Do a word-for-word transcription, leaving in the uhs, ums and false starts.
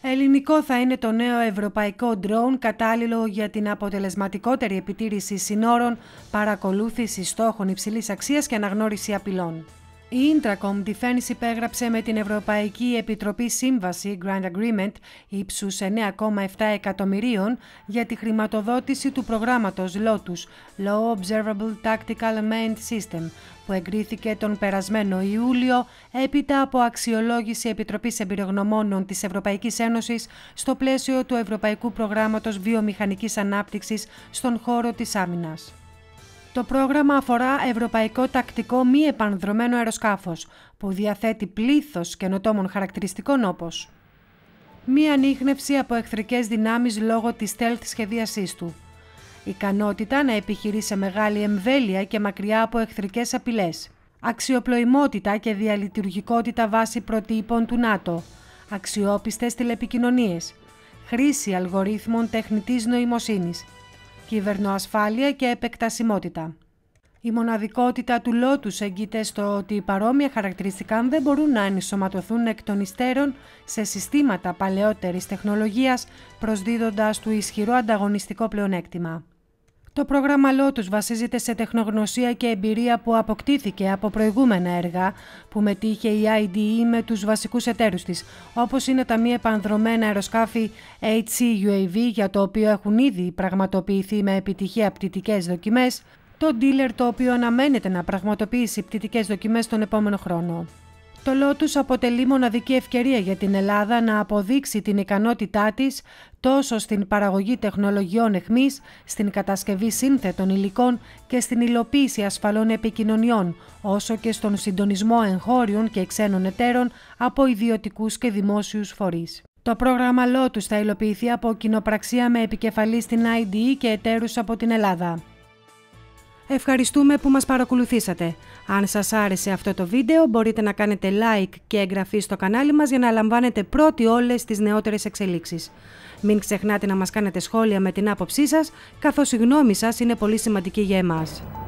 Ελληνικό θα είναι το νέο ευρωπαϊκό drone κατάλληλο για την αποτελεσματικότερη επιτήρηση συνόρων, παρακολούθηση στόχων υψηλής αξίας και αναγνώριση απειλών. Η Intracom Defense υπέγραψε με την Ευρωπαϊκή Επιτροπή σύμβαση Grand Agreement ύψους εννέα κόμμα επτά εκατομμυρίων για τη χρηματοδότηση του προγράμματος Lotus Low Observable Tactical Unmanned System, που εγκρίθηκε τον περασμένο Ιούλιο έπειτα από αξιολόγηση Επιτροπής Εμπειρογνωμόνων της Ευρωπαϊκής Ένωσης στο πλαίσιο του Ευρωπαϊκού Προγράμματος Βιομηχανικής Ανάπτυξης στον χώρο της άμυνας. Το πρόγραμμα αφορά ευρωπαϊκό τακτικό μη επανδρωμένο αεροσκάφος, που διαθέτει πλήθος καινοτόμων χαρακτηριστικών όπως μία ανίχνευση από εχθρικές δυνάμεις λόγω της stealth σχεδίασής του, ικανότητα να επιχειρεί σε μεγάλη εμβέλεια και μακριά από εχθρικές απειλές, αξιοπλοημότητα και διαλειτουργικότητα βάσει προτύπων του ΝΑΤΟ, αξιόπιστες τηλεπικοινωνίες, χρήση αλγορίθμων τεχνητής νοημοσύνης, κυβερνοασφάλεια και επεκτασιμότητα. Η μοναδικότητα του Lotus έγκυται στο ότι παρόμοια χαρακτηριστικά δεν μπορούν να ενσωματωθούν εκ των υστέρων σε συστήματα παλαιότερης τεχνολογίας, προσδίδοντας του ισχυρό ανταγωνιστικό πλεονέκτημα. Το πρόγραμμα Lotus βασίζεται σε τεχνογνωσία και εμπειρία που αποκτήθηκε από προηγούμενα έργα που μετήχε η άι ντι ι με τους βασικούς εταίρους της, όπως είναι τα μη επανδρωμένα αεροσκάφη έιτς σι γιου έι βι, για το οποίο έχουν ήδη πραγματοποιηθεί με επιτυχία πτυτικές δοκιμές, το Dealer, το οποίο αναμένεται να πραγματοποιήσει πτυτικές δοκιμές τον επόμενο χρόνο. Το Lotus αποτελεί μοναδική ευκαιρία για την Ελλάδα να αποδείξει την ικανότητά της τόσο στην παραγωγή τεχνολογιών εχμής, στην κατασκευή σύνθετων υλικών και στην υλοποίηση ασφαλών επικοινωνιών, όσο και στον συντονισμό εγχώριων και ξένων εταίρων από ιδιωτικούς και δημόσιους φορείς. Το πρόγραμμα Lotus θα υλοποιηθεί από κοινοπραξία με επικεφαλή στην άι ντι ι και εταίρους από την Ελλάδα. Ευχαριστούμε που μας παρακολουθήσατε. Αν σας άρεσε αυτό το βίντεο, μπορείτε να κάνετε like και εγγραφή στο κανάλι μας για να λαμβάνετε πρώτοι όλες τις νεότερες εξελίξεις. Μην ξεχνάτε να μας κάνετε σχόλια με την άποψή σας, καθώς η γνώμη σας είναι πολύ σημαντική για εμάς.